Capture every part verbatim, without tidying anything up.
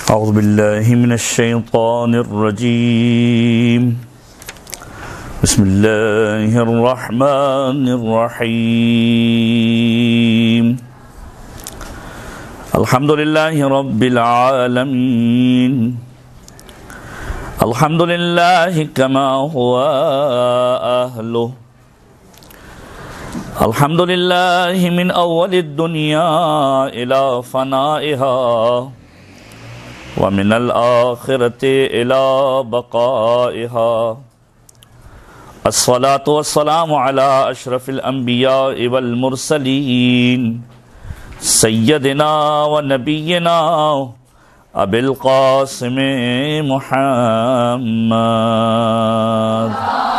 अऊज़ु बिल्लाहि मिनश शैतानिर रजीम। बिस्मिल्लाहिर रहमानिर रहीम। अल्हम्दुलिल्लाहि रब्बिल आलमीन। अल्हम्दुलिल्लाहि कमा हुवा अहलुहु। अल्हम्दुलिल्लाहि मिन अव्वलिद दुनिया इला फनाइहा व मिनल आखिरति इला बकाइहा। अस्सलातु वस्सलामु अला अशरफिल अंबिया वल मुरसलीन सय्यदिना व नबिय्यिना अबिल कासिम मुहम्मद।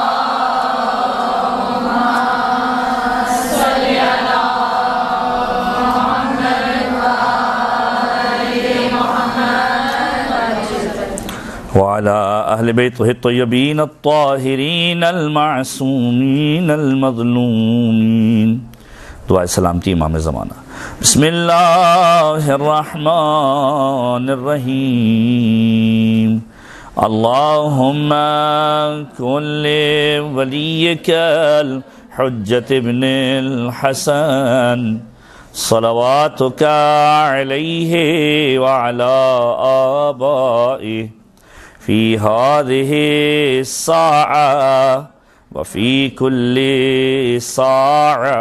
वाला अहले बैतिहि तय्यबीन अत्ताहिरीन अल-मासूमीन अल-मज़लूमीन। दुआ सलामती इमाम ज़माना। बिस्मिल्लाहिर रहमानिर रहीम। अल्लाहुम्मा कुल्लि वलिय्यकल हुज्जत इब्निल हसन सलवातुका अलैहि व अला आबाइहि फ़ी हाज़िहि साआ व फ़ी कुल्लि साआ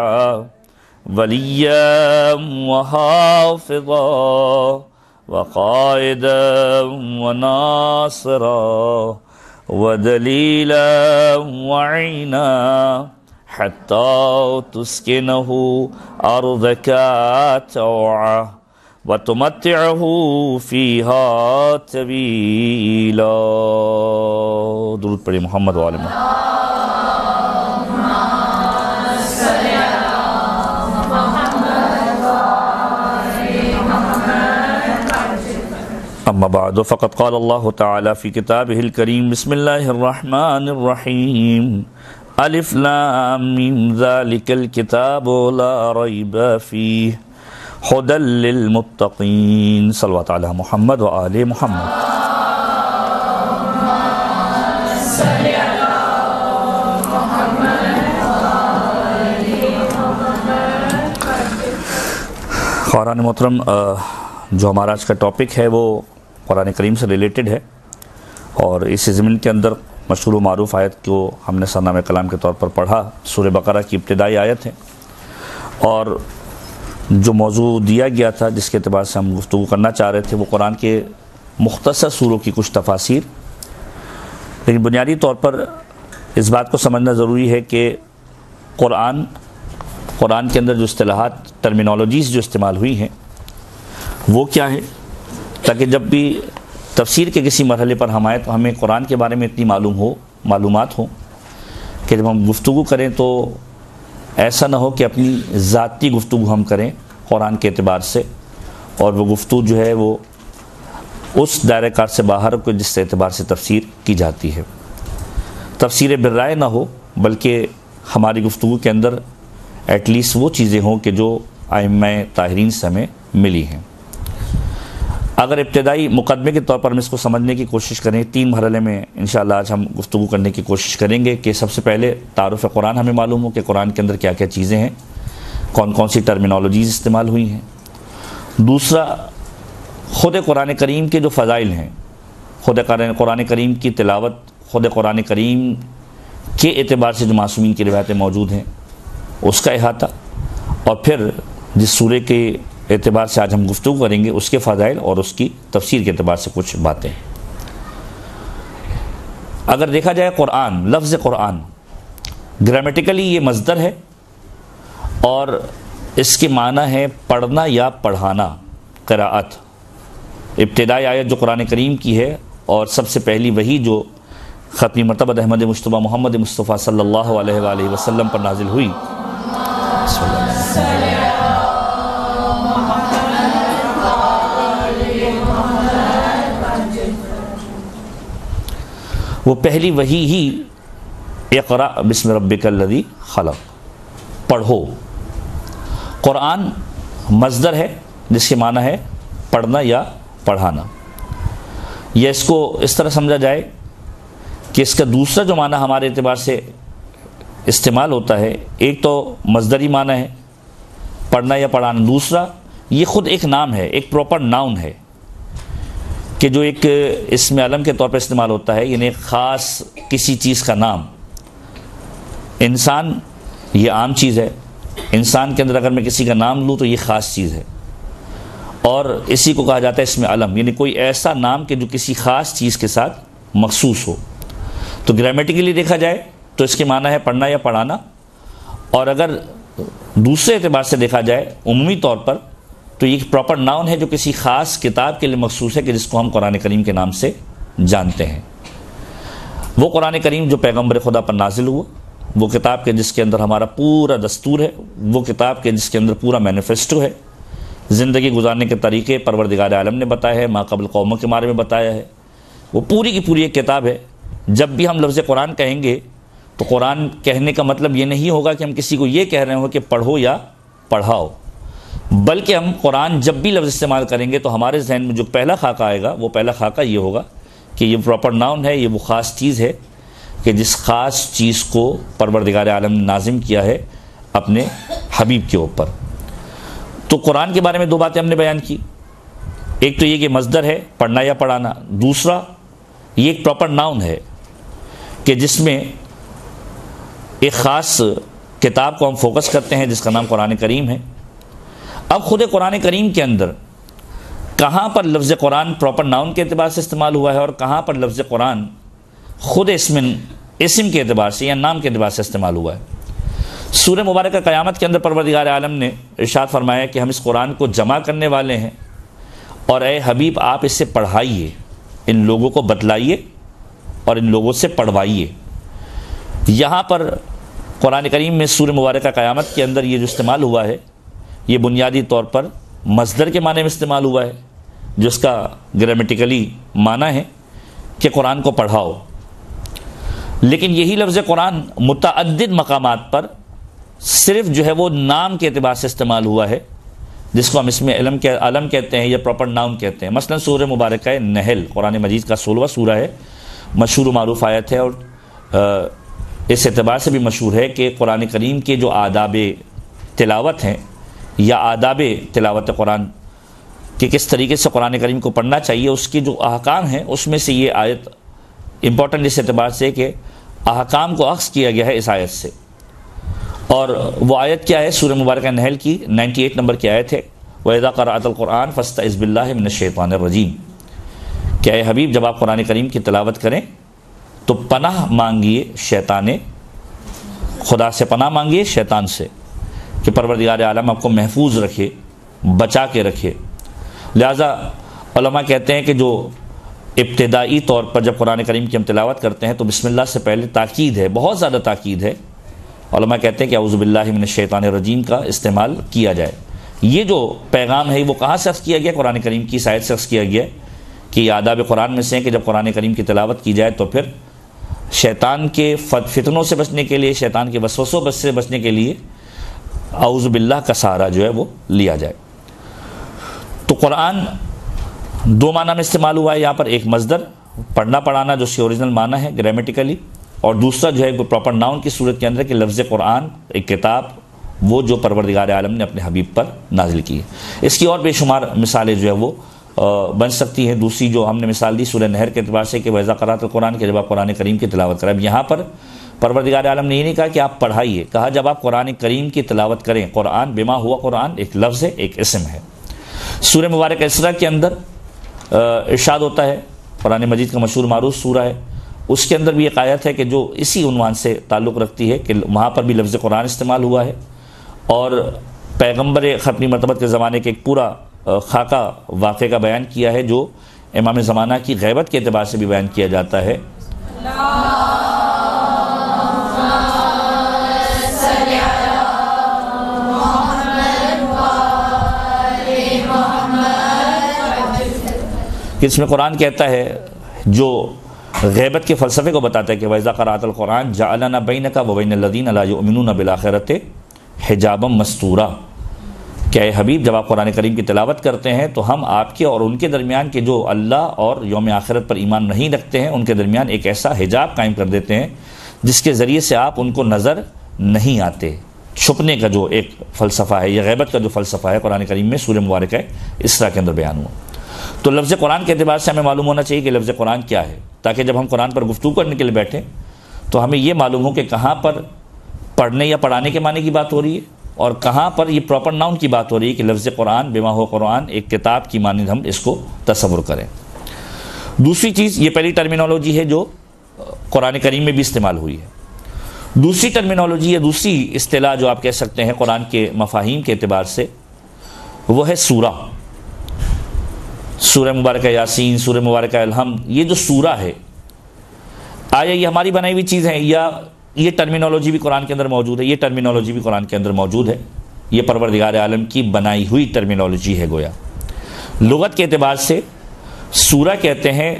वलिय्यम व हाफ़िज़ा व क़ाइदम व नासिरा व दलीलन व ईना हत्ता तुस्किनहु अर्ज़का तौआ व तुमत्तिअहु फ़ीहा तवीला। दुरूद पढ़िए मोहम्मद व आले मोहम्मद। अम्मा बाद फ़क़द क़ाल अल्लाहु तआला फ़ी किताबिहिल करीम बिस्मिल्लाहिर रहमानिर रहीम। अलिफ लाम मीम ज़ालिकल किताबु ला रैब फ़ीह हुदल लिल मुत्तक़ीन। सल्लल्लाहु अला मुहम्मद व आले मुहम्मद। ख़ुरान मोहतरम, जो हमारा आज का टॉपिक है वो कुरान करीम से रिलेटेड है और इस ज़मीन के अंदर मशहूर व मारूफ़ आयत को हमने सरनामे कलाम के तौर पर पढ़ा। सूरह बकरा की इब्तिदाई आयत है और जो मौजू दिया गया था जिसके अतबार से हम गुफ्तगू करना चाह रहे थे वो कुरान के मुख्तसर सूरों की कुछ तफासीर। लेकिन बुनियादी तौर पर इस बात को समझना ज़रूरी है कि कुरान कुरान के अंदर जो इस्तिलाहात टर्मिनोलॉजीज़ जो इस्तेमाल हुई हैं वो क्या है, ताकि जब भी तफसीर के किसी मरहले पर हम आए तो हमें कुरान के बारे में इतनी मालूम हो मालूमात हो कि जब हम गुफ्तगू करें तो ऐसा ना हो कि अपनी ज़ाती गुफ्तगू हम करें कुरान के एतबार से और वो गुफ्तगू जो है वो उस दायरे कार से बाहर को जिस एतबार से तफसीर की जाती है तफसीर बिर्राय ना हो, बल्कि हमारी गुफ्तगू के अंदर एटलीस्ट वो चीज़ें हों कि जो आइम्मा ताहिरीन से हमें मिली हैं। अगर इब्तिदाई मुकदमे के तौर पर हम इसको समझने की कोशिश करें, तीन मरहले में इंशाअल्लाह आज हम गुफ्तगू करने की कोशिश करेंगे कि सबसे पहले तारुफ़ कुरान हमें मालूम हो कि कुरान के अंदर क्या क्या चीज़ें हैं, कौन कौन सी टर्मिनोलॉजीज़ इस्तेमाल हुई हैं। दूसरा, ख़ुद कुरान करीम के जो फ़ज़ाइल हैं, ख़ुद कुरान करीम की तिलावत, ख़ुद कुरान करीम के एतबार से जो मासूमीन की रिवायतें मौजूद हैं उसका अहाता, और फिर जिस सूरे के एतबार से आज हम गुफ्तगू करेंगे उसके फ़ज़ाइल और उसकी तफसीर के एतबार से कुछ बातें। अगर देखा जाए कुरान, लफ्ज़ कुरान ग्रामेटिकली ये मज़दर है और इसके माना है पढ़ना या पढ़ाना, क़िराअत। इब्तिदाई आयत जो कुरान करीम की है और सबसे पहली वही जो ख़त्मी मरतबत अहमद मुस्तफ़ा मोहम्मद मुस्तफ़ा सल्लल्लाहु अलैहि वसल्लम पर नाजिल हुई, वो पहली वही ही इक़रा बिस्मि रब्बिकल्लज़ी खलक़, पढ़ो। कुरान मज़दर है जिसके माना है पढ़ना या पढ़ाना। या इसको इस तरह समझा जाए कि इसका दूसरा जो माना हमारे एतबार से इस्तेमाल होता है, एक तो मज़दरी माना है पढ़ना या पढ़ाना, दूसरा ये ख़ुद एक नाम है, एक प्रॉपर नाउन है कि जो एक इसमें अलम के तौर पर इस्तेमाल होता है, यानी ख़ास किसी चीज़ का नाम। इंसान ये आम चीज़ है, इंसान के अंदर अगर मैं किसी का नाम लूँ तो ये ख़ास चीज़ है, और इसी को कहा जाता है इसमें अलम, यानी कोई ऐसा नाम कि जो किसी ख़ास चीज़ के साथ मखसूस हो। तो ग्रामेटिकली देखा जाए तो इसके माना है पढ़ना या पढ़ाना, और अगर दूसरे एतबार से देखा जाए उम्मी तौर पर तो ये प्रॉपर नाउन है जो किसी ख़ास किताब के लिए मखसूस है कि जिसको हम कुरान करीम के नाम से जानते हैं। वो कुरान करीम जो पैगम्बर खुदा पर नाजिल हुआ, वो किताब के जिसके अंदर हमारा पूरा दस्तूर है, वो किताब के जिसके अंदर पूरा मैनिफेस्टो है, ज़िंदगी गुजारने के तरीके परवरदिगार आलम ने बताया है, माक़बल कौमों के बारे में बताया है। वो पूरी की पूरी एक किताब है। जब भी हम लफ्ज़ कुरान कहेंगे तो कुरान कहने का मतलब ये नहीं होगा कि हम किसी को ये कह रहे हो कि पढ़ो या पढ़ाओ, बल्कि हम कुरान जब भी लफ्ज़ इस्तेमाल करेंगे तो हमारे जहन में जो पहला खाका आएगा वो पहला खाका ये होगा कि ये प्रॉपर नाउन है, ये वो ख़ास चीज़ है कि जिस ख़ास चीज़ को परवरदिगार आलम ने नाजिम किया है अपने हबीब के ऊपर। तो कुरान के बारे में दो बातें हमने बयान की, एक तो ये कि मज़दर है पढ़ना या पढ़ाना, दूसरा ये एक प्रॉपर नाउन है कि जिसमें एक ख़ास किताब को हम फोकस करते हैं जिसका नाम कुरान करीम है। अब ख़ुद कुरान करीम के अंदर कहाँ पर लफ्ज़ कुरान प्रॉपर नाउन के अतबार से इस्तेमाल हुआ है और कहाँ पर लफ्ज़ कुरान ख़ुद इसमिन इसम के अतबार से या नाम के अतबार से इस्तेमाल हुआ है। सूरह मुबारक क़यामत के अंदर परवरदिगार आलम ने इरशाद फरमाया कि हम इस कुरान को जमा करने वाले हैं और ए हबीब आप इससे पढ़ाइए, इन लोगों को बतलाइए और इन लोगों से पढ़वाइए। यहाँ पर कुरान करीम में सूरह मुबारक क़यामत के अंदर ये जो इस्तेमाल हुआ है ये बुनियादी तौर पर मज़दर के माने में इस्तेमाल हुआ है, जिसका ग्रामेटिकली माना है कि कुरान को पढ़ाओ। लेकिन यही लफ्ज़ कुरान मुतअद्दिद मकामात पर सिर्फ जो है वो नाम के अतबार से इस्तेमाल हुआ है, जिसको हम इसमें अलम के अलम कहते हैं या प्रॉपर नाउन कहते हैं। मसलन सूरह मुबारक नहल कुरान मजीद का सोलहवां सूरा है, मशहूर मारूफ आयत है, और इस एतबार से भी मशहूर है कि कुरान करीम के जो आदाब तिलावत हैं या आदाब तिलावत कुरान कि किस तरीके से कुरान करीम को पढ़ना चाहिए, उसके जो अहकाम हैं उसमें से ये आयत इम्पॉर्टेंट इस एतबार से कि अहकाम को अक्स किया गया है इस आयत से। और वो आयत क्या है? सूरह मुबारक नहल की अट्ठानवे नंबर की आयत है, वइज़ा क़रअतल क़ुरआन फ़स्तइज़ बिल्लाहि मिनश्शैतानिर रजीम। क्या है हबीब, जब आप कुरान करीम की तिलावत करें तो पनाह मांगिए शैतान खुदा से, पनाह मांगिए शैतान से कि परवरदिगार आलम आपको महफूज रखे, बचा के रखे। लिहाजा उलमा कहते हैं कि जो इब्तिदाई तौर पर जब कुरान करीम की हम तिलावत करते हैं तो बिस्मिल्लाह से पहले ताकीद है, बहुत ज़्यादा ताकीद है। उलमा कहते हैं कि औज़ु बिल्लाहि मिनश्शैतानिर रजीम का इस्तेमाल किया जाए। ये जो पैगाम है वो कहाँ से अक्स किया गया? कुरान करीम की आयत से अक्स किया गया कि आदाब कुरान में से है कि जब कुरान करीम की तिलावत की जाए तो फिर शैतान के फितनों से बचने के लिए, शैतान के वसवसों से बचने के लिए औज़ु बिल्लाह का सहारा जो है वो लिया जाए। तो कुरान दो माना में इस्तेमाल हुआ है यहाँ पर, एक मज़दर पढ़ना पढ़ाना जो उसकी ओरिजिनल माना है ग्रामेटिकली, और दूसरा जो है प्रॉपर नाउन की सूरत के अंदर कि लफ्ज़ कुरान एक किताब वो जो परवरदिगार आलम ने अपने हबीब पर नाजिल की है। इसकी और बेशुमार मिसालें जो है वो बन सकती हैं। दूसरी जो हमने मिसाल दी सूरह नहर के अतबार से कि वइज़ा क़रअतल क़ुरआन के जब आप कुरान करीम की तिलावत करें। अब यहाँ पर परवरदिगार आलम ने ये नहीं कहा कि आप पढ़ाइए, कहा जब आप कुरान करीम की तिलावत करें। कुरान बिमा हुआ कुरान एक लफ्ज़ है, एक इसम है। सूरह मुबारक इसरा के अंदर इरशाद होता है, कुरान मजीद का मशहूर मारूफ सूरा है, उसके अंदर भी एक आयत है कि जो इसी उन्वान से ताल्लुक़ रखती है कि वहाँ पर भी लफ्ज़ कुरान इस्तेमाल हुआ है। और पैगम्बर ख़त्मी मरतबत के ज़माने के एक पूरा खाका वाक़े का बयान किया है जो इमाम ज़माना की ग़ैबत के अतबार से भी बयान किया जाता है। इसमें कुरान कहता है, जो ग़ैबत के फ़लसफ़े को बताता है कि वइज़ा क़रअतल क़ुरआन जअलना बैनका व बैनल लज़ीना ला युमिनूना बिल आख़िरति हिजाबम मस्तूरा, क्या ए हबीब, जब आप कुरान करीम की तिलावत करते हैं तो हम आपके और उनके दरमियान के जो अल्लाह और यौम आखिरत पर ईमान नहीं रखते हैं उनके दरमियान एक ऐसा हिजाब कायम कर देते हैं जिसके ज़रिए से आप उनको नज़र नहीं आते। छुपने का जो एक फ़लसफ़ा है या गैबत का जो फ़लसफ़ा है कुरान करीम में सूरह मुबारक है इसरा के अंदर बयान हुआ। तो लफ्ज़ कुरान के अतबार से हमें मालूम होना चाहिए कि लफ्ज़ कुरान क्या है, ताकि जब हम कुरान पर गुफ्तगू करने के लिए बैठें तो हमें ये मालूम हो कि कहाँ पर पढ़ने या पढ़ाने के माने की बात हो रही है और कहाँ पर ये प्रॉपर नाउन की बात हो रही है कि लफ्ज़ कुरान बिमा हो कुरान एक किताब की मानिंद हम इसको तसव्वुर करें। दूसरी चीज़, ये पहली टर्मिनोलॉजी है जो कुरान करीम में भी इस्तेमाल हुई है। दूसरी टर्मिनोलॉजी या दूसरी इस्तिलाह जो आप कह सकते हैं कुरान के मफाहीम के अतबार से, वो है सूरा। सूरह मुबारक यासीन, सूरह मुबारक अलहम्द, ये जो सूरा है, आया ये हमारी बनाई हुई चीज़ है या ये टर्मिनोलॉजी भी कुरान के अंदर मौजूद है? ये टर्मिनोलॉजी भी कुरान के अंदर मौजूद है। ये परवरदिगार आलम की बनाई हुई टर्मिनोलॉजी है। गोया लुगत के अतबार से सूरा कहते हैं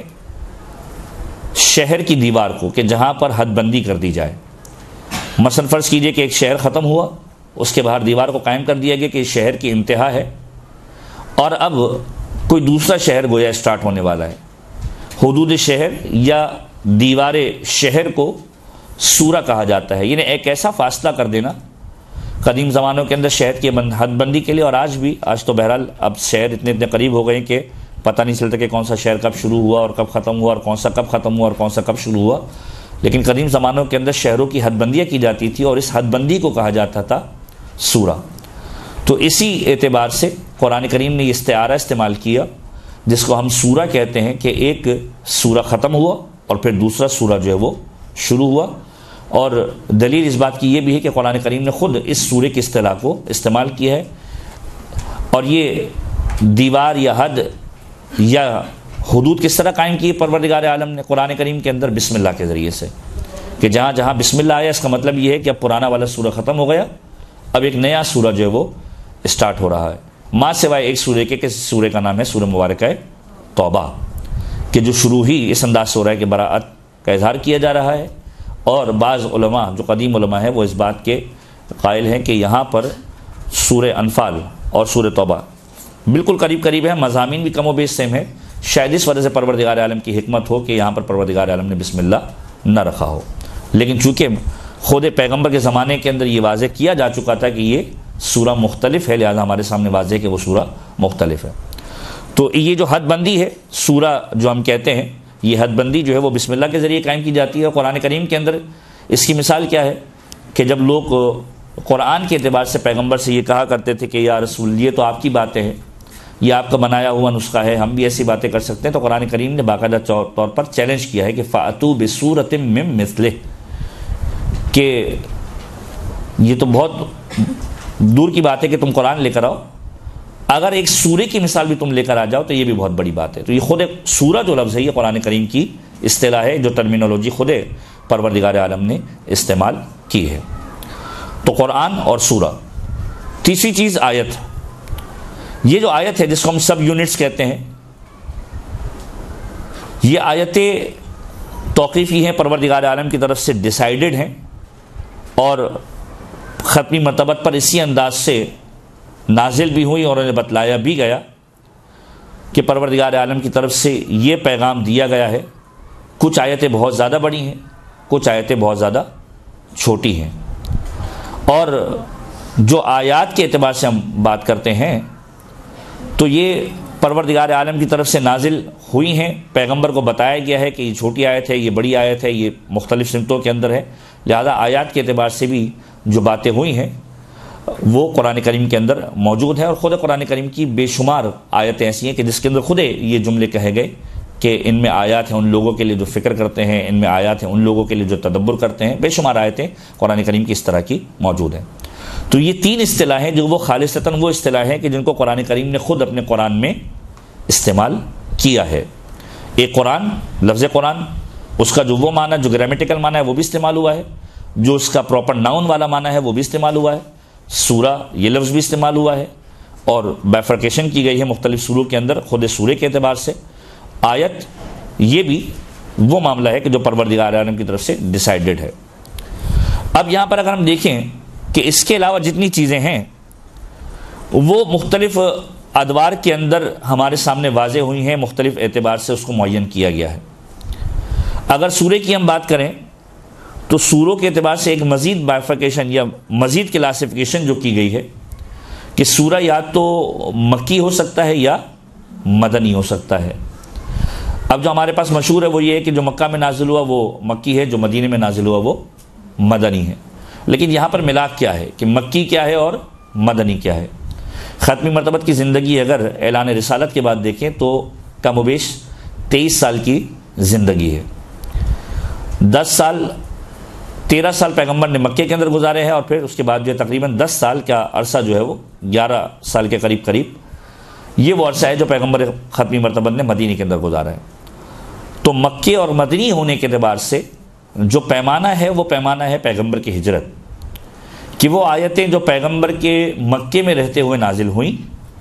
शहर की दीवार को, कि जहाँ पर हदबंदी कर दी जाए। मसलन फ़र्ज़ कीजिए कि एक शहर ख़त्म हुआ, उसके बाहर दीवार को कायम कर दिया गया कि शहर की इंतहा है और अब कोई दूसरा शहर गोया स्टार्ट होने वाला है। हुदूद शहर या दीवारे शहर को सूरा कहा जाता है, यानी एक ऐसा फासला कर देना कदीम ज़मानों के अंदर शहर की हदबंदी के लिए। और आज भी, आज तो बहरहाल अब शहर इतने इतने करीब हो गए कि पता नहीं चलता कि कौन सा शहर कब शुरू हुआ और कब ख़त्म हुआ और कौन सा कब ख़त्म हुआ और कौन सा कब शुरू हुआ। लेकिन कदीम ज़मानों के अंदर शहरों की हदबंदियाँ की जाती थी और इस हदबंदी को कहा जाता था सूरा। तो इसी एतबार से कुरान करीम ने इस्तिआरा इस्तेमाल किया जिसको हम सूरा कहते हैं कि एक सूरा ख़त्म हुआ और फिर दूसरा सूरा जो है वो शुरू हुआ। और दलील इस बात की ये भी है कि कुरान करीम ने ख़ुद इस सूरे की इस्तिलाह को इस्तेमाल किया है। और ये दीवार या हद या हुदूद किस तरह कायम की है परवरदिगार आलम ने कुरान करीम के अंदर? बिस्मिल्लाह के ज़रिए से, कि जहाँ जहाँ बिस्मिल्लाह आया इसका मतलब ये है कि अब पुराना वाला सूरा ख़त्म हो गया, अब एक नया सूरा जो है वो स्टार्ट हो रहा है। माँ सिवाय एक सूरे के, किस सूरे का नाम है सूरह मुबारक है तौबा, कि जो शुरू ही इस अंदाज से हो रहा है कि बराअत का इजहार किया जा रहा है। और बाज़ उलमा जो कदीम उलमा है वो इस बात के कायल हैं कि यहाँ पर सूरह अनफाल और सूरह तौबा बिल्कुल करीब करीब है, मज़ामीन भी कमो बेश सेम है। शायद इस वजह से परवरदिगार आलम की हिकमत हो कि यहाँ पर परवरदिगार आलम ने बिस्मिल्लाह न रखा हो। लेकिन चूँकि खुद पैगम्बर के ज़माने के अंदर ये वाज़ेह किया जा चुका था कि ये सूरा मुख्तलिफ है, लिहाजा हमारे सामने वाज़ेह है कि वो सूरा मुख्तलिफ है। तो ये जो हदबंदी है, सूरा जो हम कहते हैं, ये हदबंदी जो है वो बिस्मिल्लाह के ज़रिए कायम की जाती है। और कुरान करीम के अंदर इसकी मिसाल क्या है कि जब लोग कुरान के अतबार से पैगम्बर से ये कहा करते थे कि या रसूल, ये तो आपकी बातें हैं, ये आपका बनाया हुआ नुस्खा है, हम भी ऐसी बातें कर सकते हैं, तो कुरान करीम ने बाकायदा तौर पर चैलेंज किया है कि फ़ातू बिसूरतिम मिन मिस्लिह, कि ये तो बहुत दूर की बात है कि तुम कुरान लेकर आओ, अगर एक सूरे की मिसाल भी तुम लेकर आ जाओ तो ये भी बहुत बड़ी बात है। तो ये खुद एक सूरा जो लफ्ज़ है ये कुरान करीम की इस्तिलाह है, जो टर्मिनोलॉजी खुद परवरदिगार आलम ने इस्तेमाल की है। तो कुरान और सूरा। तीसरी चीज़ आयत। ये जो आयत है जिसको हम सब यूनिट्स कहते हैं, ये आयतें तौक़ीफ़ी हैं, परवरदिगार आलम की तरफ से डिसाइडेड हैं और ख़त्मी मरतबत पर इसी अंदाज से नाजिल भी हुई और उन्हें बतलाया भी गया कि परवरदिगार आलम की तरफ से ये पैगाम दिया गया है। कुछ आयतें बहुत ज़्यादा बड़ी हैं, कुछ आयतें बहुत ज़्यादा छोटी हैं। और जो आयात के एतबार से हम बात करते हैं तो ये परवरदिगार आलम की तरफ से नाजिल हुई हैं, पैगंबर को बताया गया है कि ये छोटी आयत है, ये बड़ी आयत है, ये मुख्तलिफ सिमतों के अंदर है। लिहाजा आयात के एतबार से भी जो बातें हुई हैं वो कुरान करीम के अंदर मौजूद है। और ख़ुद कुरान करीम की बेशुमार आयतें ऐसी हैं कि जिसके अंदर खुद ये जुमले कहे गए कि इनमें आयत हैं उन लोगों के लिए जो फ़िक्र करते हैं, इनमें आयत हैं उन लोगों के लिए जो तदब्बुर करते हैं। बेशुमार आयतें कुरान करीम की इस तरह की मौजूद हैं। तो ये तीन इस्तिलाहें जो वो खालिसतन वो इस्तिलाहें कि जिनको कुरान करीम ने ख़ुद अपने कुरान में इस्तेमाल किया है। एक कुरान, लफ्ज़ कुरान, उसका जो वो माना, जो ग्रामेटिकल माना है वो भी इस्तेमाल हुआ है, जो उसका प्रॉपर नाउन वाला माना है वो भी इस्तेमाल हुआ है, सूरा ये लफ्ज़ भी इस्तेमाल हुआ है और बाइफरकेशन की गई है मुख्तलिफ सूरों के अंदर खुद सूरे के अतबार से। आयत ये भी वो मामला है कि जो परवरदिगार आलम की तरफ से डिसाइडेड है। अब यहाँ पर अगर हम देखें कि इसके अलावा जितनी चीज़ें हैं वो मुख्तलिफ अदवार के अंदर हमारे सामने वाज़े हुई हैं, मुख्तलिफ एतबार से उसको मुअय्यन किया गया है। अगर सूरे की हम बात करें तो सूरों के एतबार से एक मज़ीद बाइफिकेशन या मज़ीद क्लासिफिकेशन जो की गई है कि सूरा या तो मक्की हो सकता है या मदनी हो सकता है। अब जो हमारे पास मशहूर है वो ये है कि जो मक्का में नाजिल हुआ वो मक्की है, जो मदीने में नाजिल हुआ वो मदनी है। लेकिन यहाँ पर मिलाप क्या है कि मक्की क्या है और मदनी क्या है। ख़त्मी मरतबत की ज़िंदगी अगर ऐलान रिसालत के बाद देखें तो कमोबेश तेईस साल की ज़िंदगी है। दस साल तेरह साल पैगंबर ने मक्के के अंदर गुजारे हैं और फिर उसके बाद जो है तकरीबन दस साल का अरसा जो है वो ग्यारह साल के करीब करीब ये वो अरसा है जो पैगंबर ख़त्मी मरतबत ने मदीने के अंदर गुजारा है। तो मक्के और मदनी होने के अतबार से जो पैमाना है वो पैमाना है पैगंबर की हिजरत, कि वो आयतें जो पैगंबर के मक्के में रहते हुए नाजिल हुई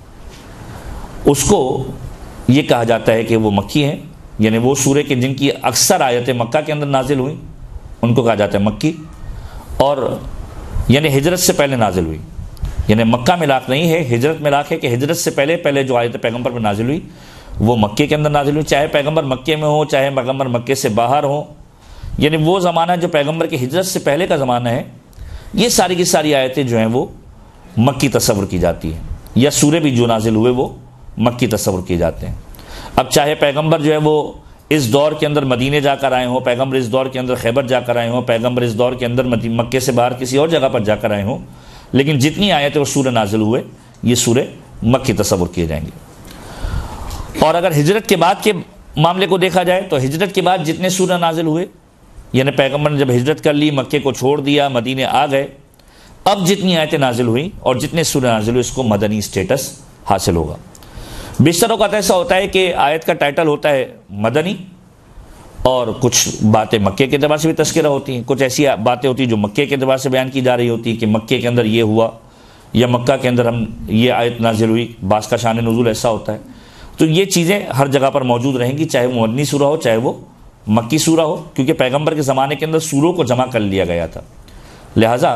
उसको ये कहा जाता है कि वो मक्की हैं, यानी वो सूरे के जिनकी अक्सर आयतें मक्का के अंदर नाजिल हुई उनको कहा जाता है मक्की। और यानी हिजरत से पहले नाजिल हुई, यानी मक्का मिलाक नहीं है, हिजरत मिलाक है कि हिजरत से पहले पहले जो आयतें पैगंबर पर नाजिल हुई वो मक्के के अंदर नाजिल हुई, चाहे पैगंबर मक्के में हो चाहे पैगंबर मक्के से बाहर हो। यानी वो ज़माना जो पैगंबर की हिजरत से पहले का ज़माना है, ये सारी की सारी आयतें जो हैं वो मक्की तस्वुर की जाती हैं, या सूरे भी जो नाजिल हुए वो मक्की तस्वुर किए जाते हैं। अब चाहे पैगंबर जो है वो इस दौर के अंदर मदीने जाकर आए हों, पैगंबर इस दौर के अंदर खैबर जाकर आए हों, पैगंबर इस दौर के अंदर मक्के से बाहर किसी और जगह पर जाकर आए हों, लेकिन जितनी आयतें और सूरे नाजिल हुए ये सूरे मक्की तस्वुर किए जाएंगे। और अगर हिजरत के बाद के मामले को देखा जाए तो हिजरत के बाद जितने सूरे नाजिल हुए, यानी पैगंबर ने जब हिजरत कर ली, मक्के को छोड़ दिया, मदीने आ गए, अब जितनी आयतें नाजिल हुई और जितने सूरे नाजिल हुए इसको मदनी स्टेटस हासिल होगा। बेशतर औक़ात ऐसा होता है कि आयत का टाइटल होता है मदनी और कुछ बातें मक्के के अतबार से भी तज़किरा होती हैं, कुछ ऐसी बातें होती हैं जो मक्के के अतबार से बयान की जा रही होती है कि मक्के के अंदर ये हुआ या मक्का के अंदर हम ये आयत नाजिल हुई, बास का शान नुज़ूल ऐसा होता है। तो ये चीज़ें हर जगह पर मौजूद रहेंगी, चाहे वो मदनी सूरा हो चाहे वो मक्की सूरा हो, क्योंकि पैगंबर के ज़माने के अंदर सूरों को जमा कर लिया गया था। लिहाजा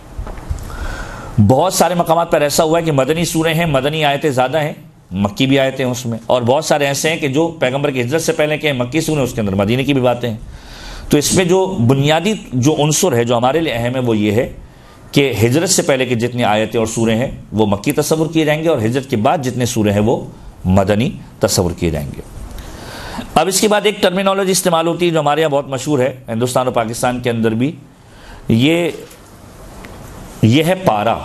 बहुत सारे मकामात पर ऐसा हुआ है कि मदनी सूरे हैं, मदनी आयतें ज़्यादा हैं, मक्की भी आयतें हैं उसमें, और बहुत सारे ऐसे हैं कि जो पैगंबर की हिजरत से पहले के मक्की सूरे उसके अंदर मदीने की भी बातें हैं। तो इसमें जो बुनियादी जो उनसुर है जो हमारे लिए अहम है वो ये है कि हिजरत से पहले के जितनी आयतें और सूरे हैं वो मक्की तस्वुर किए जाएंगे और हिजरत के बाद जितने सूरे हैं वो मदनी तस्वुर किए जाएंगे। अब इसके बाद एक टर्मिनोलॉजी इस्तेमाल होती है जो हमारे यहाँ बहुत मशहूर है, हिंदुस्तान और पाकिस्तान के अंदर भी, ये ये है पारा।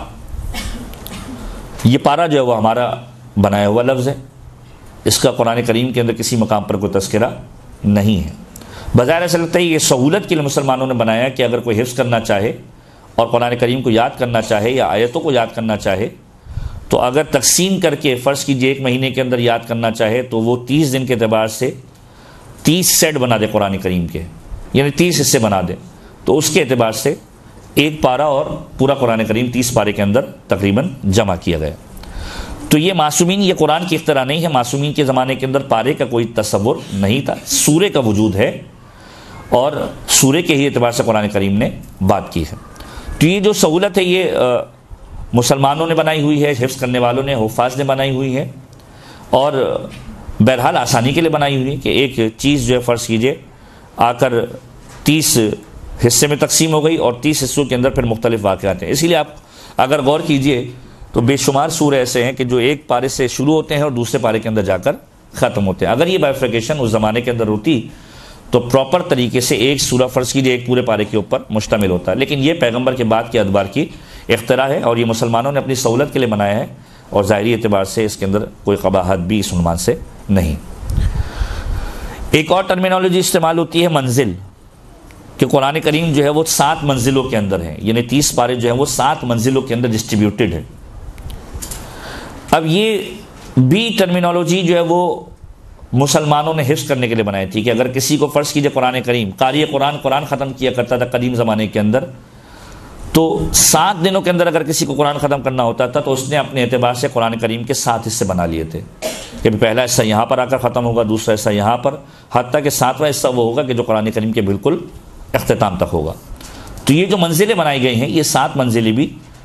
ये पारा जो है वो हमारा बनाया हुआ लफ्ज़ है, इसका कुरान करीम के अंदर किसी मकाम पर कोई तज़किरा नहीं है। बज़ाहिर ऐसा लगता है ये सहूलत के लिए मुसलमानों ने बनाया कि अगर कोई हिफ्ज़ करना चाहे और कुरान करीम को याद करना चाहे या आयतों को याद करना चाहे तो अगर तकसीम करके फ़र्ज़ कीजिए एक महीने के अंदर याद करना चाहे तो वो तीस दिन के अतबार से तीस सेट बना दे कुरान करीम के, यानी तीस हिस्से बना दे, तो उसके अतबार से एक पारा और पूरा कुरान करीम तीस पारे के अंदर तकरीबन जमा किया गया। तो ये मासूमीन, ये कुरान की इख्तरा नहीं है, मासूमीन के ज़माने के अंदर पारे का कोई तसव्वुर नहीं था, सूरे का वजूद है और सूरे के ही एतबार से कुरान करीम ने बात की है। तो ये जो सहूलत है ये आ, मुसलमानों ने बनाई हुई है, हिफ्ज़ करने वालों ने, हुफ़ाज़ ने बनाई हुई है, और बहरहाल आसानी के लिए बनाई हुई है कि एक चीज़ जो है फ़र्ज़ कीजिए आकर तीस हिस्से में तकसीम हो गई और तीस हिस्सों के अंदर फिर मुख्तलिफ वाक़यात हैं। इसीलिए आप अगर गौर कीजिए तो बेशुमार सूरे ऐसे हैं कि जो एक पारे से शुरू होते हैं और दूसरे पारे के अंदर जाकर ख़त्म होते हैं। अगर ये बाइफिकेशन उस ज़माने के अंदर होती तो प्रॉपर तरीके से एक सूरा फ़र्ज़ कीजिए एक पूरे पारे के ऊपर मुश्तमिल होता है, लेकिन ये पैगंबर के बाद के अदबार की इख्तरा है और ये मुसलमानों ने अपनी सहूलत के लिए बनाया है और ज़ाहिरी एतबार से इसके अंदर कोई क़बाहत भी इस उन्वान से नहीं। एक और टर्मिनोलॉजी इस्तेमाल होती है मंजिल, कि कुरान करीम जो है वो सात मंजिलों के अंदर है, यानी तीस पारे जो है वो सात मंजिलों के अंदर डिस्ट्रीब्यूटेड है। अब ये भी टर्मिनोलॉजी जो है वो मुसलमानों ने हिफ्ज़ करने के लिए बनाई थी कि अगर किसी को फ़र्ज़ कीजिए कुरान करीम कारी कुरान कुरान ख़त्म किया करता था कदीम ज़माने के अंदर, तो सात दिनों के अंदर अगर किसी को कुरान ख़त्म करना होता था तो उसने अपने एतबार से कुरान करीम के सात हिस्से बना लिए थे कि पहला हिस्सा यहाँ पर आकर ख़त्म होगा, दूसरा हिस्सा यहाँ पर, हत्ता कि सातवां हिस्सा वो होगा कि जो कुरान करीम के बिल्कुल इख्तिताम तक होगा। तो ये जो मंजिलें बनाई गई हैं ये सात मंजिलें भी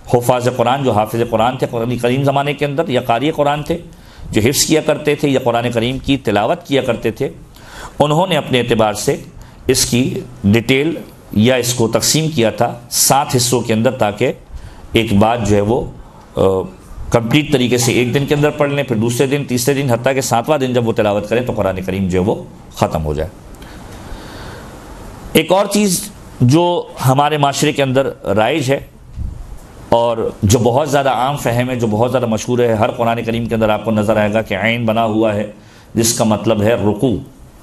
हुफ़ाज़ कुरान जो हाफिज़ कुरान थे कुरान करीम ज़माने के अंदर, या कारी कुरान थे जो हिफ्ज़ किया करते थे या कुरान करीम की तिलावत किया करते थे, उन्होंने अपने एतबार से इसकी डिटेल या इसको तकसीम किया था सात हिस्सों के अंदर, ताकि एक बात जो है वो कंप्लीट तरीके से एक दिन के अंदर पढ़ लें, फिर दूसरे दिन, तीसरे दिन, हत्ता कि सातवां दिन जब वो तिलावत करें तो कुरान करीम जो है वो ख़त्म हो जाए। एक और चीज़ जो हमारे माशरे के अंदर राइज है और जो बहुत ज़्यादा आम फहम है, जो बहुत ज़्यादा मशहूर है, हर कुरान करीम के अंदर आपको नज़र आएगा कि ऐन बना हुआ है जिसका मतलब है रुकू,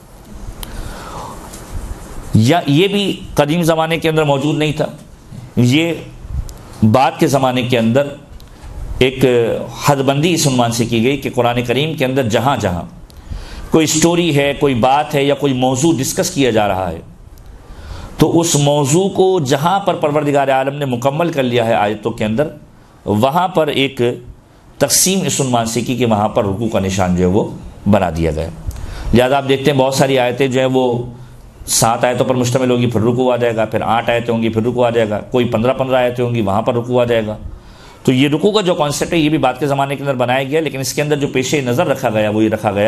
या ये भी कदीम ज़माने के अंदर मौजूद नहीं था, ये बाद के ज़माने के अंदर एक हदबंदी इस उन्वान से की गई कि कुरान करीम के अंदर जहाँ जहाँ कोई स्टोरी है, कोई बात है या कोई मौजू डिस्कस किया जा रहा है, तो उस मौजू को जहाँ पर परवरदिगार आलम ने मुकम्मल कर लिया है आयतों के अंदर, वहाँ पर एक तकसीम इस उन्वान से की कि वहाँ पर रुकू का निशान जो है वो बना दिया गया। लिहाजा आप देखते हैं बहुत सारी आयतें जो हैं वो सात आयतों पर मुश्तमिल होगी, फिर रुकू आ जाएगा, फिर आठ आयतें होंगी, फिर रुकू आ जाएगा, कोई पंद्रह पंद्रह आयतें होंगी, वहाँ पर रुकू आ जाएगा। तो ये रुकू का जो कॉन्सेप्ट है ये भी बाद के ज़माने के अंदर बनाया गया, लेकिन इसके अंदर जो पेशे नज़र रखा गया वो ये रखा गया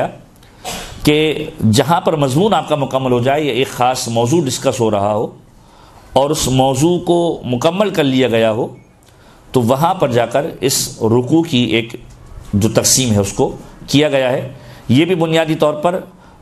कि जहाँ पर मजमून आपका मुकम्मल हो जाए या एक ख़ास मौजू डिस्कस हो रहा हो और उस मौजू को मुकम्मल कर लिया गया हो, तो वहाँ पर जाकर इस रुकू की एक जो तकसीम है उसको किया गया है। ये भी बुनियादी तौर पर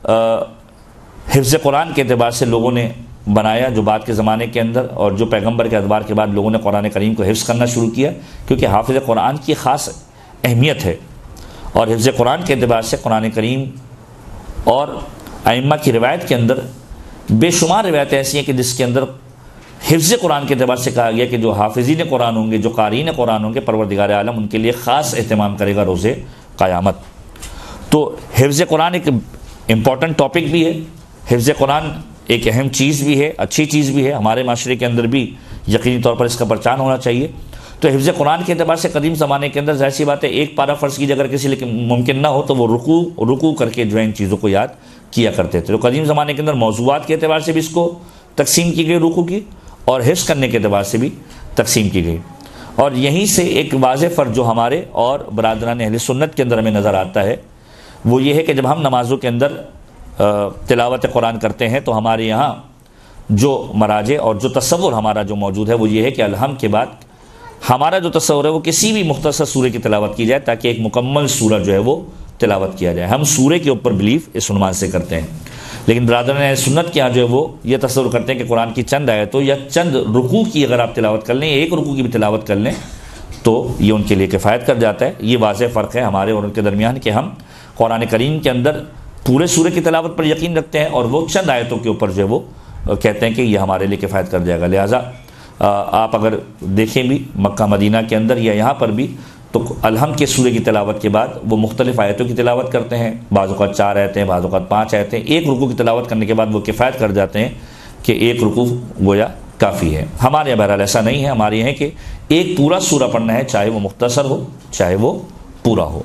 हिफ्ज़ कुरान के एतबार से लोगों ने बनाया, जो बाद के ज़माने के अंदर और जो पैगंबर के अदबार के बाद लोगों ने कुरान करीम को हिफ्ज़ करना शुरू किया, क्योंकि हाफिज़ कुरान की ख़ास अहमियत है। और हिफ्ज़ कुरान के एतबार से कुरान करीम और अइम्मा की रिवायत के अंदर बेशुमार रिवायतें ऐसी हैं कि जिसके अंदर हिफ्ज़ कुरान के एतबार से कहा गया कि जो हाफिज़ीन कुरान होंगे, जो क़ारीन कुरान होंगे, परवरदिगार आलम उनके लिए ख़ास एहतमाम करेगा रोज़े क़यामत। तो हिफ्ज़ कुरान एक इम्पॉर्टेंट टॉपिक भी है, हिफ्ज़ कुरान एक अहम चीज़ भी है, अच्छी चीज़ भी है, हमारे माशरे के अंदर भी यकीनी तौर पर इसका प्रचार होना चाहिए। तो हिफ्ज़ कुरान के एतबार से कदीम ज़माने के अंदर ज़ाहिर सी बात है एक पारा फ़र्ज़ की अगर किसी लेकिन मुमकिन ना हो तो वो रुकू रुकू करके जो है इन चीज़ों को याद किया करते थे। तो कदीम ज़माने के अंदर मौज़ूआत के एतबार से भी इसको तकसीम की गई रुकू की, और हिफ्ज़ करने के एतबार से भी तकसीम की गई। और यहीं से एक वाज़ेह फ़र्क जो हमारे और बरादरान अहले सुन्नत के अंदर हमें नज़र आता है वो ये है कि जब हम नमाज़ों के अंदर तिलावत कुरान करते हैं तो हमारे यहाँ जो मराजे और जो तसव्वुर हमारा जो मौजूद है वो ये है कि अलहम के बाद हमारा जो तसव्वुर है वो किसी भी मुख्तसर सूरे की तिलावत की जाए, ताकि एक मुकम्मल सूरा जो है वो तिलावत किया जाए। हम सूरे के ऊपर बिलीव इस उन्वान से करते हैं, लेकिन बरादरान सुन्नत के यहाँ जो है वो ये तसव्वुर करते हैं कि कुरान की चंद आयतों या चंद रुकू की अगर आप तिलावत कर लें, एक रुकू की भी तिलावत कर लें तो ये उनके लिए किफ़ायत कर जाता है। ये वाज़ेह फ़र्क है हमारे और उनके दरमियान कि हम कुरान करीम के अंदर पूरे सूरे की तिलावत पर यकीन रखते हैं और वो चंद आयतों के ऊपर जो है वो कहते हैं कि ये हमारे लिए किफ़ायत कर जाएगा। लिहाजा आप अगर देखें भी मक्का मदीना के अंदर या यहाँ पर भी, तो अलहम के सूरे की तिलावत के बाद वो मुख्तलिफ़ आयतों की तिलावत करते हैं, बाज़ औक़ात चार आयतें हैं, बाज़ औक़ात पाँच आयतें। एक रुकू की तिलावत करने के बाद वो किफ़ायत कर जाते हैं कि एक रुकू गोया काफ़ी है। हमारे यहाँ बहरहाल ऐसा नहीं है, हमारे यहाँ कि एक पूरा सूरा पढ़ना है, चाहे वो मुख्तसर हो चाहे वो पूरा हो।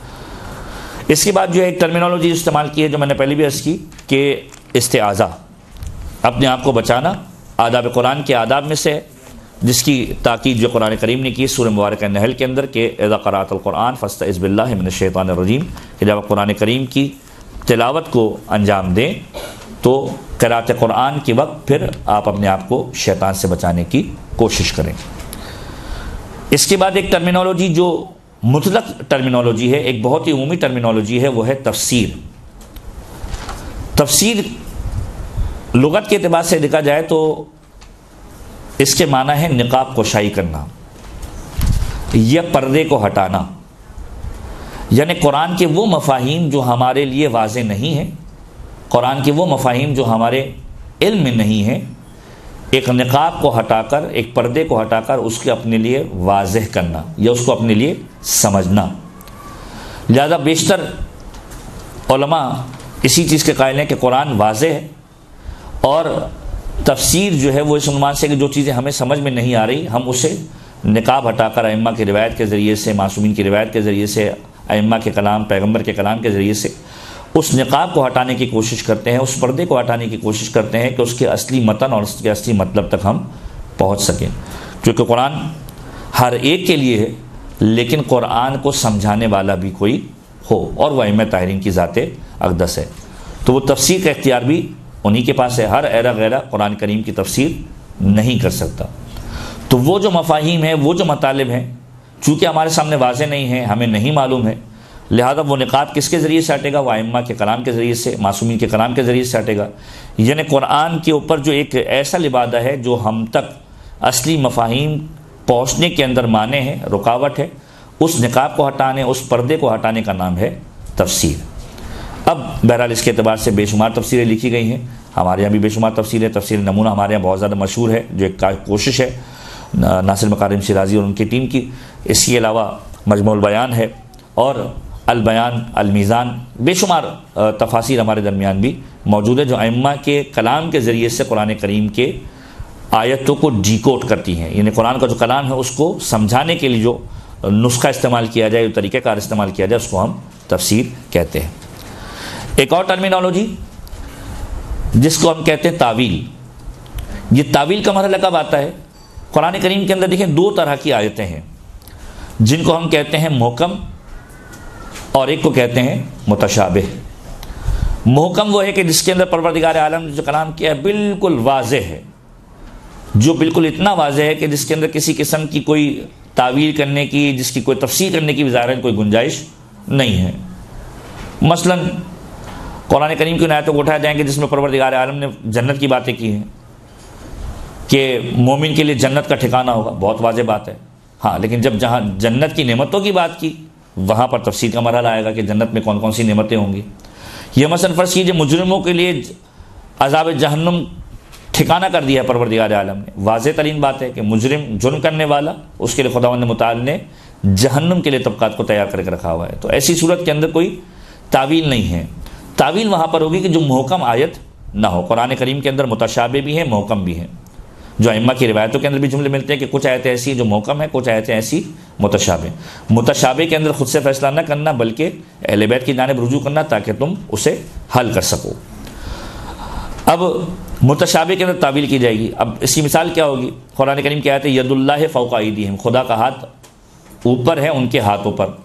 इसके बाद जो है एक टर्मिनोलॉजी इस्तेमाल की है जो मैंने पहले भी अर्ज़ की कि इस्तिआज़ा, अपने आप को बचाना आदाब कुरान के आदाब में से है, जिसकी ताकीद जो कुरान करीम ने की सूरह मुबारक नहल के अंदर के इज़ा क़राअतल कुरान फ़स्तइज़ बिल्लाहि मिनश्शैतानिर रजीम, कि जब आप कुरान करीम की तिलावत को अंजाम दें तो क़राअत कुरान के वक्त फिर आप अपने आप को शैतान से बचाने की कोशिश करें। इसके बाद एक टर्मिनोलॉजी जो मुतलक टर्मिनोलॉजी है, एक बहुत ही उमूमी टर्मिनोलॉजी है, वो है तफसीर। तफसीर लुगत के एतबार से देखा जाए तो इसके माना है निकाब कोशाई करना या पर्दे को हटाना, यानी कुरान के वो मफाहीम जो हमारे लिए वाज़े नहीं हैं, कुरान के वो मफाहीम जो हमारे इल्म में नहीं हैं, एक निकाब को हटाकर, एक पर्दे को हटाकर उसके अपने लिए वाज़ेह करना या उसको अपने लिए समझना। लिहाजा बेशतर उलमा इसी चीज़ के कायल हैं कि कुरान वाज़ेह है और तफसीर जो है वो इस उन्वान से कि जो चीज़ें हमें समझ में नहीं आ रही हम उसे निकाब हटाकर अइम्मा की रिवायत के ज़रिए से, मासूमीन की रिवायत के ज़रिए से, अइम्मा के कलाम, पैगंबर के कलाम के ज़रिए से उस निकाब को हटाने की कोशिश करते हैं, उस पर्दे को हटाने की कोशिश करते हैं कि उसके असली मतन और उसके असली मतलब तक हम पहुँच सकें। क्योंकि कुरान हर एक के लिए है, लेकिन कुरान को समझाने वाला भी कोई हो, और वह अइम्मा ताहिरीन की ज़ाते अक़दस है। तो वो तफसीर का इख्तियार भी उन्हीं के पास है। हर ऐरा गैरा कुरान करीम की तफसीर नहीं कर सकता। तो वो जो मफाहीम है, वो जो मतालिब हैं, चूँकि हमारे सामने वाज़े नहीं है, हमें नहीं मालूम है, लिहाजा वो निकात किसके ज़रिए से हटेगा? वो अइम्मा के कलाम के ज़रिए से, मासूमीन के कलाम के ज़रिए से हटेगा। यानी कुरान के ऊपर जो एक ऐसा लिबादा है जो हम तक असली मफाहीम पहुँचने के अंदर माने हैं, रुकावट है, उस निकाब को हटाने, उस पर्दे को हटाने का नाम है तफसीर। अब बहरहाल इसके अतबार से बेशुमार तफसीरें लिखी गई हैं, हमारे यहाँ भी बेशुमार तफसीरें। तफसीर नमूना हमारे यहाँ बहुत ज़्यादा मशहूर है, जो एक कोशिश है नासिर मकारिम शिराजी और उनकी टीम की। इसके अलावा मजमूल बयान है और अल बयान, अल मीज़ान, बेशुमार तफासिर हमारे दरमियान भी मौजूद है, जो अइम्मा के कलाम के ज़रिए से कुरान करीम के आयतों को डिकोड करती हैं। यानी कुरान का जो कलाम है उसको समझाने के लिए जो नुस्खा इस्तेमाल किया जाए, जो तरीक़ेकार इस्तेमाल किया जाए, उसको हम तफसीर कहते हैं। एक और टर्मिनोलॉजी जिसको हम कहते हैं तावील। ये तावील का मरहला कब आता है? कुरान करीम के अंदर देखें दो तरह की आयतें हैं, जिनको हम कहते हैं मुहकम और एक को कहते हैं मुतशाबिह। मुहकम वो है कि जिसके अंदर परवरदिगार आलम ने जो कलाम किया है बिल्कुल वाज़ेह है, जो बिल्कुल इतना वाज़ेह है कि जिसके अंदर किसी किस्म की कोई तावील करने की, जिसकी कोई तफसीर करने की ज़ाहिरन कोई गुंजाइश नहीं है। मसलन कुरान करीम की आयतों को उठाए जाएंगे जिसमें परवरदिगार आलम ने जन्नत की बातें की हैं कि मोमिन के लिए जन्नत का ठिकाना होगा, बहुत वाज़ेह बात है। हाँ, लेकिन जब जहाँ जन्नत की नेमतों की बात की, वहाँ पर तफसीर का मरहला आएगा कि जन्नत में कौन कौन सी नेमतें होंगी। यह मसलन फ़र्ज़ कीजिए मुजरिमों के लिए अज़ाब जहन्नुम ठिकाना कर दिया है परवरदिगार आलम ने। वाज़ेह तरीन बात है कि मुजरिम, जुर्म करने वाला, उसके लिए खुदावंद मुताल ने जहन्नुम के लिए तबक़ात को तैयार करके रखा हुआ है। तो ऐसी सूरत के अंदर कोई तावील नहीं है। तावील वहाँ पर होगी कि जो मुहकम आयत ना हो। कुरान करीम के अंदर मुतशाबिह भी है, मुहकम भी है, जो अइम्मा की रिवायतों के अंदर भी जुमले मिलते हैं कि कुछ आयतें ऐसी जो मुहकम है, कुछ आयतें ऐसी मुतशाबिह। मुतशाबिह के अंदर खुद से फैसला न करना, बल्कि अहले बैत की जानिब रुजू करना ताकि तुम उसे हल कर सको। अब मुतशाबिह के अंदर तावील की जाएगी। अब इसकी मिसाल क्या होगी? कुरान करीम की आयत है यदुल्लाह फौका अयदीहिम, खुदा का हाथ ऊपर है उनके हाथों पर।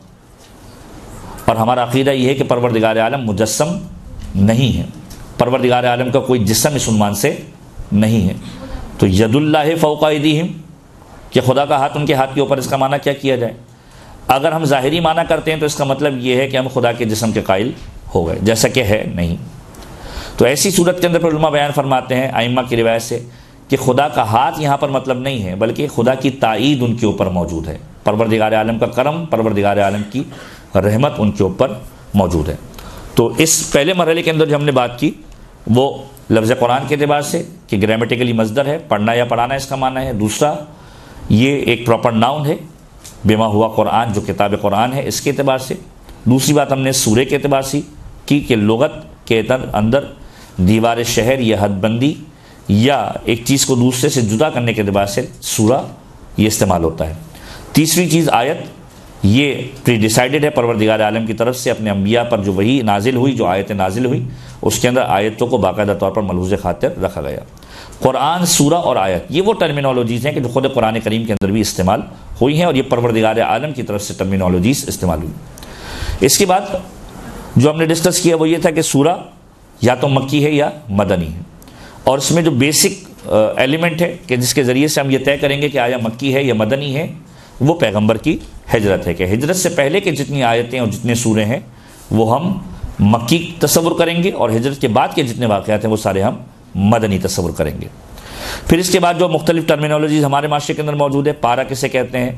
और हमारा अक़ीदा यह है कि परवरदिगार आलम मुजस्सम नहीं है, परवरदिगार आलम का कोई जिस्म इस उन्वान से नहीं है। तो यदुल्लाह फौका अयदीहिम कि खुदा का हाथ उनके हाथ के ऊपर, इसका माना क्या किया जाए? अगर हम ज़ाहिरी माना करते हैं तो इसका मतलब ये है कि हम खुदा के जिस्म के कायल हो गए, जैसा कि है नहीं। तो ऐसी सूरत के अंदर पर उलमा बयान फरमाते हैं अइम्मा की रिवायत से कि खुदा का हाथ यहाँ पर मतलब नहीं है, बल्कि खुदा की ताईद उनके ऊपर मौजूद है। परवरदिगार आलम का करम, परवरदिगार आलम की रहमत उनके ऊपर मौजूद है। तो इस पहले मरहले के अंदर जो हमने बात की वो लफ्ज़ कुरान के अतबार से कि ग्रामेटिकली मज़दर है, पढ़ना या पढ़ाना इसका माना है। दूसरा, ये एक प्रॉपर नाउन है, बेमा हुआ कुरान जो किताब कुरान है, इसके अतबार से। दूसरी बात हमने सूरे के अतबार से की कि लुगत के अंदर दीवार शहर या हदबंदी या एक चीज़ को दूसरे से जुदा करने के अतबार से सूरा ये इस्तेमाल होता है। तीसरी चीज़ आयत, ये प्री डिसाइडेड है परवरदिगार आलम की तरफ से अपने अम्बिया पर जो वही नाजिल हुई, जो आयतें नाजिल हुई, उसके अंदर आयतों को बाकायदा तौर पर मलहूज़ खातिर रखा गया। कुरान, सूरा और आयत, ये वो टर्मिनोलॉजीज़ हैं कि जो खुद कुरान करीम के अंदर भी इस्तेमाल हुई हैं और ये परवरदिगार आलम की तरफ से टर्मिनोलॉजीज़ इस्तेमाल हुई। इसके बाद जो हमने डिस्कस किया वो ये था कि सूरा या तो मक्की है या मदनी है, और इसमें जो बेसिक एलिमेंट है कि जिसके ज़रिए से हम ये तय करेंगे कि आया मक्की है या मदनी है, वो पैगंबर की हिजरत है। कि हिजरत से पहले के जितनी आयतें और जितने सूरे हैं वो हम मक्की तस्वुर करेंगे, और हिजरत के बाद के जितने वाक़यात हैं वो सारे हम मदनी तस्वुर करेंगे। फिर इसके बाद जो मुख्तलिफ टर्मिनोलॉजीज़ हमारे माशरे के अंदर मौजूद है, पारा किसे कहते हैं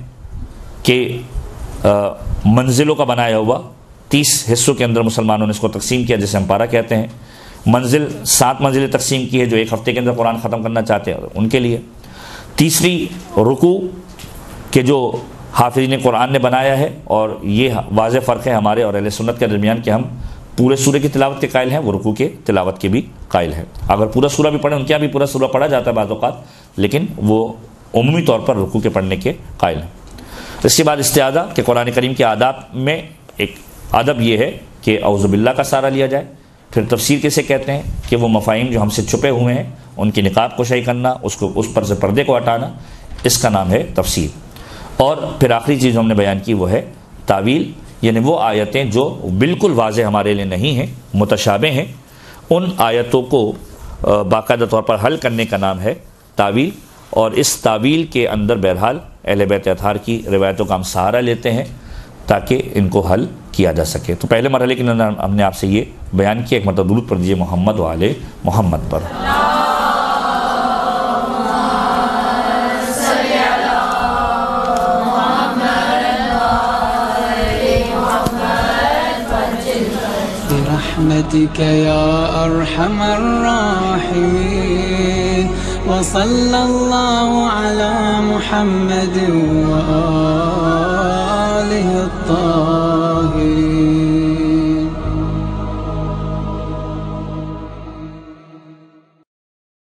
कि मंजिलों का बनाया हुआ, तीस हिस्सों के अंदर मुसलमानों ने इसको तकसीम किया, जिसे हम पारा कहते हैं। मंजिल सात मंजिलें तकसीम की है, जो एक हफ़्ते के अंदर कुरान ख़त्म करना चाहते हैं उनके लिए। तीसरी रुकू के जो हाफिज़ीन कुरान ने बनाया है, और ये वाज़ेह फ़र्क है हमारे और अहले सुन्नत के दरमियान कि हम पूरे सूरे की तिलावत के कायल हैं, वो रुकू के तिलावत के भी कायल हैं। अगर पूरा सूरा भी पढ़ें, उनके यहाँ भी पूरा सूरा पढ़ा जाता है बाज़ औक़ात, लेकिन वो उम्मी तौर पर रुकू के पढ़ने के कायल हैं। इसके बाद इस्तिआज़ा के कुरान करीम के आदाब में एक अदब ये है कि औज़ु बिल्लाह का सहारा लिया जाए। फिर तफसीर किसे कहते हैं कि वो मफ़ाहिम जो हमसे छुपे हुए हैं उनकी निकाब कुशाई करना, उसको उस पर से पर्दे को हटाना, इसका नाम है तफसीर। और फिर आखिरी चीज़ हमने बयान की वो है तावील, यानी वो आयतें जो बिल्कुल वाज़े हमारे लिए नहीं हैं, मुतशाबे हैं, उन आयतों को बाकायदा तौर पर हल करने का नाम है तावील। और इस तावील के अंदर बहरहाल अहले बैत अतहार की रिवायतों का हम सहारा लेते हैं ताकि इनको हल किया जा सके। तो पहले मरहले के अंदर हमने आपसे ये बयान किया, एक मतलब दुरूद पढ़ दीजिए मोहम्मद वाले मोहम्मद पर। برحمتك يا أرحم الراحمين وصلى الله على محمد وآله الطاهرين।